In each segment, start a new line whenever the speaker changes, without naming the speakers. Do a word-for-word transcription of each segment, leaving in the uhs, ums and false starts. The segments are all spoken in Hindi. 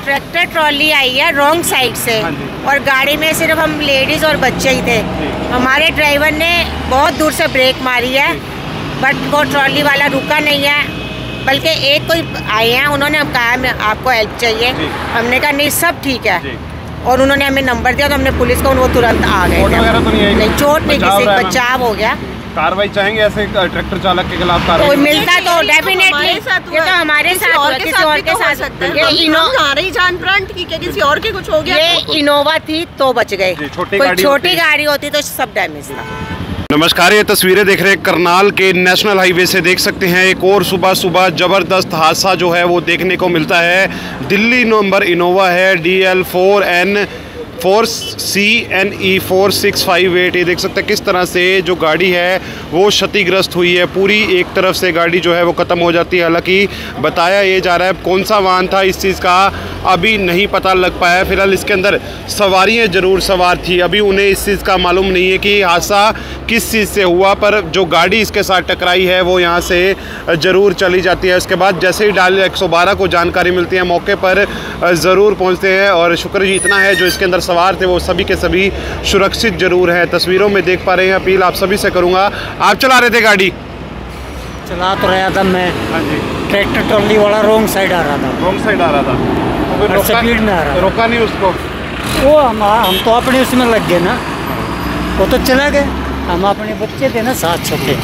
ट्रैक्टर ट्रॉली आई है रॉन्ग साइड से और गाड़ी में सिर्फ हम लेडीज और बच्चे ही थे। हमारे ड्राइवर ने बहुत दूर से ब्रेक मारी है बट वो ट्रॉली वाला रुका नहीं है, बल्कि एक कोई आए हैं, उन्होंने हम कहा मैं आपको हेल्प चाहिए, हमने कहा नहीं सब ठीक है और उन्होंने हमें नंबर दिया तो हमने पुलिस को, वो तुरंत आ गए।
तो नहीं,
नहीं चोट नहीं, किसी बचाव हो गया।
कार्रवाई चाहेंगे ऐसे ट्रैक्टर चालक के खिलाफ कार्रवाई?
कोई मिलता तो डेफिनेटली, ये तो हमारे साथ हुआ, किसी और के साथ सकता है। ये इनोवा जान प्राण ठीक है, किसी और के कुछ हो गया। ये इनोवा थी तो बच गए, कोई छोटी गाड़ी होती तो सब डैमेज था।
नमस्कार, ये तस्वीरें देख रहे हैं करनाल के नेशनल हाईवे से। देख सकते हैं एक और सुबह सुबह जबरदस्त हादसा जो है वो देखने को मिलता है। दिल्ली नंबर इनोवा है, D L four N four C N E four six five eight. ये देख सकते हैं किस तरह से जो गाड़ी है वो क्षतिग्रस्त हुई है। पूरी एक तरफ से गाड़ी जो है वो ख़त्म हो जाती है। हालांकि बताया ये जा रहा है कौन सा वाहन था इस चीज़ का अभी नहीं पता लग पाया। फिलहाल इसके अंदर सवारियां ज़रूर सवार थी, अभी उन्हें इस चीज़ का मालूम नहीं है कि हादसा किस चीज़ से हुआ, पर जो गाड़ी इसके साथ टकराई है वो यहाँ से ज़रूर चली जाती है। उसके बाद जैसे ही डायल एक सौ बारह को जानकारी मिलती है मौके पर ज़रूर पहुँचते हैं और शुक्र इतना है जो इसके अंदर सवार थे वो सभी के सभी सुरक्षित जरूर हैं। तस्वीरों में देख पा रहे हैं। अपील आप सभी से करूंगा, आप चला रहे थे गाड़ी?
चला तो रहा था मैं।
हाँ जी।
ट्रैक्टर ट्रॉली वाला रॉन्ग साइड आ रहा था।
रॉन्ग साइड आ रहा था तो
स्पीड में आ रहा था।
रोका नहीं उसको?
वो हम हम तो अपने उसमें लग गए ना, वो तो चला गए। हम अपने बच्चे थे ना साथ छोटे,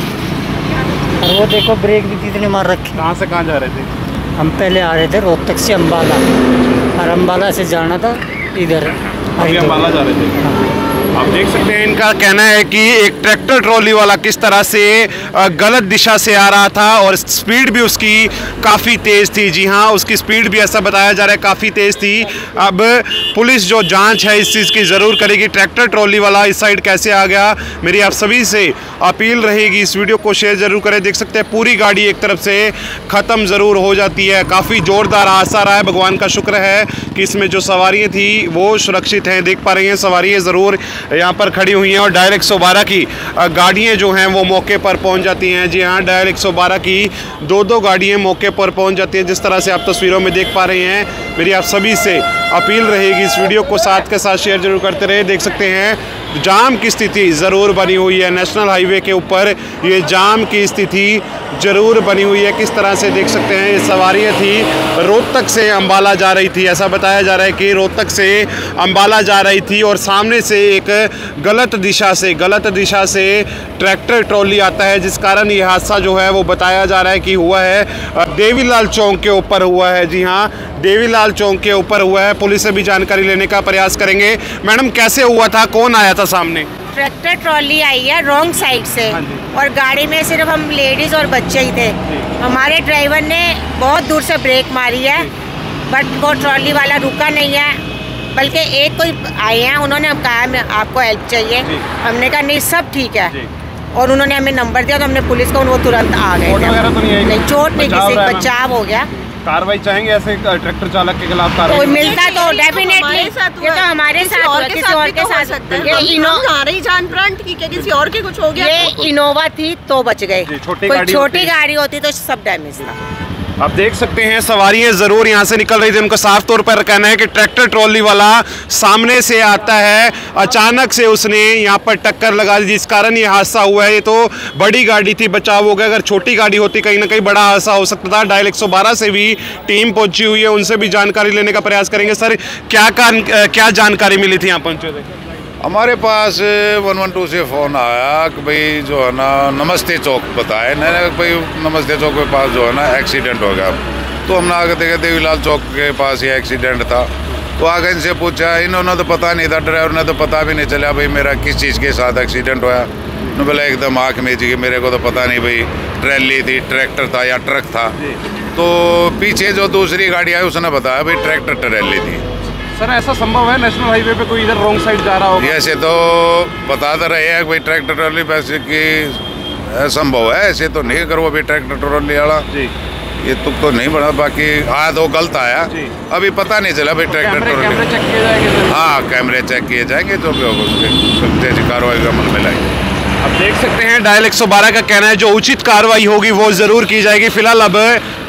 और वो देखो ब्रेक भी कितने मार रखे।
कहाँ से कहाँ जा रहे थे?
हम पहले आ रहे थे रोहतक से अम्बाला, और अम्बाला से जाना था इधर,
अभी अम्बाला जा रहे थे। आप देख सकते हैं इनका कहना है कि एक ट्रैक्टर ट्रॉली वाला किस तरह से गलत दिशा से आ रहा था और स्पीड भी उसकी काफ़ी तेज़ थी। जी हाँ, उसकी स्पीड भी ऐसा बताया जा रहा है काफ़ी तेज़ थी। अब पुलिस जो जांच है इस चीज़ की ज़रूर करेगी। ट्रैक्टर ट्रॉली वाला इस साइड कैसे आ गया, मेरी आप सभी से अपील रहेगी इस वीडियो को शेयर ज़रूर करें। देख सकते हैं पूरी गाड़ी एक तरफ से ख़त्म ज़रूर हो जाती है। काफ़ी ज़ोरदार हादसा रहा है। भगवान का शुक्र है कि इसमें जो सवारियाँ थी वो सुरक्षित हैं। देख पा रही हैं सवारियाँ ज़रूर यहाँ पर खड़ी हुई हैं और डायल एक सौ बारह की गाड़ियाँ जो हैं वो मौके पर पहुँच जाती हैं। जी हाँ, डायल एक सौ बारह की दो दो गाड़ियाँ मौके पर पहुँच जाती हैं। जिस तरह से आप तस्वीरों में देख पा रहे हैं, मेरी आप सभी से अपील रहेगी इस वीडियो को साथ के साथ शेयर जरूर करते रहे। देख सकते हैं जाम की स्थिति ज़रूर बनी हुई है। नेशनल हाईवे के ऊपर ये जाम की स्थिति ज़रूर बनी हुई है। किस तरह से देख सकते हैं ये सवारियाँ थी रोहतक से अम्बाला जा रही थी। ऐसा बताया जा रहा है कि रोहतक से अम्बाला जा रही थी और सामने से एक गलत दिशा से गलत दिशा से ट्रैक्टर ट्रॉली आता है, जिस कारण ये हादसा जो है वो बताया जा रहा है कि हुआ है देवीलाल चौक के ऊपर हुआ है। जी हाँ, देवीलाल चौक के ऊपर हुआ है। पुलिस से भी जानकारी लेने का प्रयास करेंगे। मैडम कैसे हुआ था, कौन आया था सामने?
ट्रैक्टर ट्रॉली आई है रॉन्ग साइड से और गाड़ी में सिर्फ हम लेडीज और बच्चे ही थे। हमारे ड्राइवर ने बहुत दूर से ब्रेक मारी है बट वो ट्रॉली वाला रुका नहीं है, बल्कि एक कोई आए हैं, उन्होंने हम कहा मैं आपको हेल्प चाहिए, हमने कहा नहीं सब ठीक है और उन्होंने हमें नंबर दिया तो हमने पुलिस को, वो तुरंत आ गए।
तो नहीं,
नहीं चोट नहीं, किसी बचाव हो गया।
कार्रवाई चाहेंगे ऐसे ट्रैक्टर चालक के खिलाफ कार्रवाई?
कोई मिलता तो डेफिनेटली, ये तो हमारे साथ हुआ, किसी और के साथ सकता है। ये इनोवा जान प्राण ठीक है, किसी और के कुछ हो गया। ये इनोवा थी तो बच गए, कोई छोटी गाड़ी होती तो सब डैमेज था।
आप देख सकते हैं सवारियां ज़रूर यहाँ से निकल रही थी। उनका साफ तौर पर कहना है कि ट्रैक्टर ट्रॉली वाला सामने से आता है, अचानक से उसने यहाँ पर टक्कर लगा दी जिस कारण ये हादसा हुआ है। ये तो बड़ी गाड़ी थी, बचाव हो गया। अगर छोटी गाड़ी होती कहीं ना कहीं बड़ा हादसा हो सकता था। डायल एक सौ बारह से भी टीम पहुंची हुई है, उनसे भी जानकारी लेने का प्रयास करेंगे। सर क्या क्या जानकारी मिली थी यहाँ पहुँचे थे?
हमारे पास वन वन टू से फ़ोन आया कि भाई जो है ना नमस्ते चौक बताए, मैंने भाई नमस्ते चौक के पास जो है ना एक्सीडेंट हो गया। तो हमने आगे देखे देवीलाल चौक के पास ये एक्सीडेंट था। तो आगे इनसे पूछा, इन्होंने तो पता नहीं था, ड्राइवर ने तो पता भी नहीं चला भाई मेरा किस चीज़ के साथ एक्सीडेंट हुआ। मैं बोला एकदम आँख में जी, मेरे को तो पता नहीं भाई ट्रैली थी, ट्रैक्टर था या ट्रक था। तो पीछे जो दूसरी गाड़ी आई उसने बताया भाई ट्रैक्टर ट्रैली थी।
सर ऐसा संभव है नेशनल हाईवे पे कोई इधर रॉन्ग साइड जा रहा होगा?
ऐसे तो बता तो रहे हैं भाई ट्रैक्टर ट्रॉली वैसे कि संभव है, ऐसे तो नहीं करो अभी ट्रैक्टर ट्रॉली वाला जी, ये तुक तो नहीं बढ़ा। बाकी हाँ तो गलत आया, अभी पता नहीं चला भाई ट्रैक्टर ट्रॉली।
कैमरे चेक किए जाएंगे?
हाँ कैमरे चेक किए जाएंगे, जो भी होगा उसके जैसी कार्रवाई का अमल में लाएंगे।
अब देख सकते हैं डायल एक सौ बारह का कहना है जो उचित कार्रवाई होगी वो ज़रूर की जाएगी। फिलहाल अब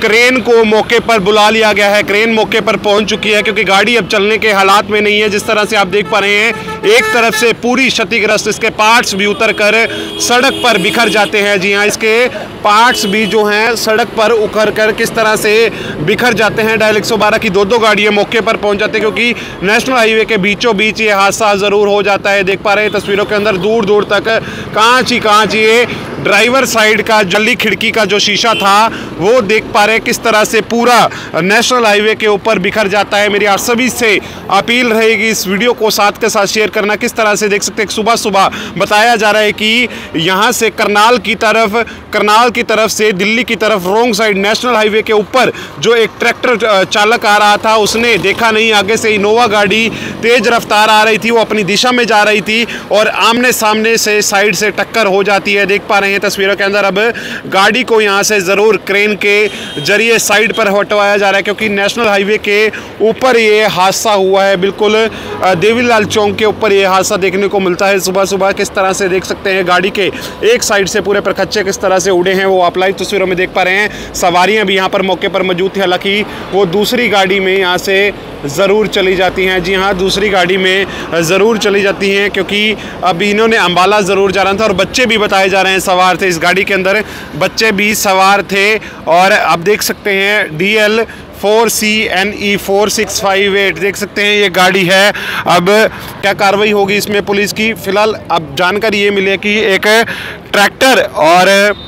क्रेन को मौके पर बुला लिया गया है। क्रेन मौके पर पहुंच चुकी है क्योंकि गाड़ी अब चलने के हालात में नहीं है। जिस तरह से आप देख पा रहे हैं एक तरफ से पूरी क्षतिग्रस्त, इसके पार्ट्स भी उतर कर सड़क पर बिखर जाते हैं। जी हाँ, इसके पार्ट्स भी जो हैं सड़क पर उखड़ कर किस तरह से बिखर जाते हैं। डायल एक सौ बारह की दो दो गाड़ियां मौके पर पहुंच जाते हैं क्योंकि नेशनल हाईवे के बीचों बीच ये हादसा ज़रूर हो जाता है। देख पा रहे हैं तस्वीरों के अंदर दूर दूर तक कांच ही कांच, ये ड्राइवर साइड का जल्दी खिड़की का जो शीशा था वो देख पा रहे हैं किस तरह से पूरा नेशनल हाईवे के ऊपर बिखर जाता है। मेरी आप सभी से अपील रहेगी इस वीडियो को साथ के साथ शेयर करना। किस तरह से देख सकते हैं सुबह सुबह बताया जा रहा है कि यहाँ से करनाल की तरफ करनाल की तरफ से दिल्ली की तरफ रोंग साइड नेशनल हाईवे के ऊपर जो एक ट्रैक्टर चालक आ रहा था उसने देखा नहीं, आगे से इनोवा गाड़ी तेज रफ्तार आ रही थी, वो अपनी दिशा में जा रही थी और आमने सामने से साइड से टक्कर हो जाती है। देख पा रहे हैं तस्वीरों के अंदर अब गाड़ी को यहाँ से ज़रूर क्रेन के जरिए साइड पर हटवाया जा रहा है क्योंकि नेशनल हाईवे के ऊपर ये हादसा हुआ है। बिल्कुल देवीलाल चौक के ऊपर ये हादसा देखने को मिलता है सुबह सुबह। किस तरह से देख सकते हैं गाड़ी के एक साइड से पूरे प्रखच्चे किस तरह से उड़े हैं वो आप लाइव तस्वीरों में देख पा रहे हैं। सवारियां भी यहाँ पर मौके पर मौजूद थी, हालांकि वो दूसरी गाड़ी में यहाँ से ज़रूर चली जाती हैं। जी हाँ, दूसरी गाड़ी में ज़रूर चली जाती हैं क्योंकि अब इन्होंने अंबाला ज़रूर जाना था और बच्चे भी बताए जा रहे हैं सवार थे इस गाड़ी के अंदर, बच्चे भी सवार थे। और आप देख सकते हैं D L four C N E four six five eight देख सकते हैं ये गाड़ी है। अब क्या कार्रवाई होगी इसमें पुलिस की, फिलहाल अब जानकारी ये मिली है कि एक ट्रैक्टर और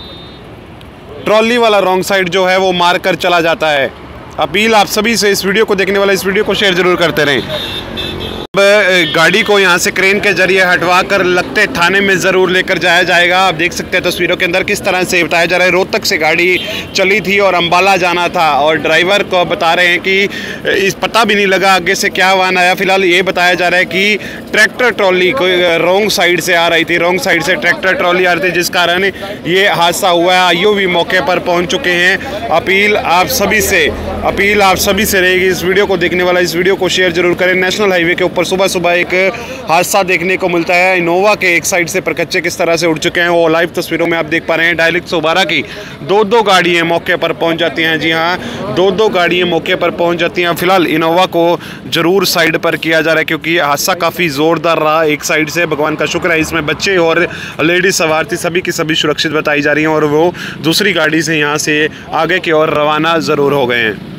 ट्रॉली वाला रॉन्ग साइड जो है वो मार कर चला जाता है। अपील आप सभी से, इस वीडियो को देखने वाले इस वीडियो को शेयर जरूर करते रहें। अब गाड़ी को यहाँ से क्रेन के जरिए हटवा कर लगते थाने में ज़रूर लेकर जाया जाएगा। आप देख सकते हैं तस्वीरों के अंदर किस तरह से बताया जा रहा है रोहतक से गाड़ी चली थी और अंबाला जाना था और ड्राइवर को बता रहे हैं कि इस पता भी नहीं लगा आगे से क्या वाहन आया। फिलहाल ये बताया जा रहा है कि ट्रैक्टर ट्रॉली कोई रॉन्ग साइड से आ रही थी, रॉन्ग साइड से ट्रैक्टर ट्रॉली आ रही थी जिस कारण ये हादसा हुआ है। आईओ भी मौके पर पहुँच चुके हैं। अपील आप सभी से अपील आप सभी से रहेगी, इस वीडियो को देखने वाला इस वीडियो को शेयर जरूर करें। नेशनल हाईवे के ऊपर सुबह सुबह एक हादसा देखने को मिलता है। इनोवा के एक साइड से प्रकच्चे किस तरह से उड़ चुके हैं वो लाइव तस्वीरों में आप देख पा रहे हैं। डायल एक सौ बारह की दो दो गाड़ियां मौके पर पहुंच जाती हैं। जी हाँ, दो दो गाड़ियां मौके पर पहुंच जाती हैं। फिलहाल इनोवा को जरूर साइड पर किया जा रहा है क्योंकि हादसा काफ़ी ज़ोरदार रहा एक साइड से। भगवान का शुक्र है इसमें बच्चे और लेडीज सवार थी, सभी की सभी सुरक्षित बताई जा रही हैं और वो दूसरी गाड़ी से यहाँ से आगे की ओर रवाना ज़रूर हो गए हैं।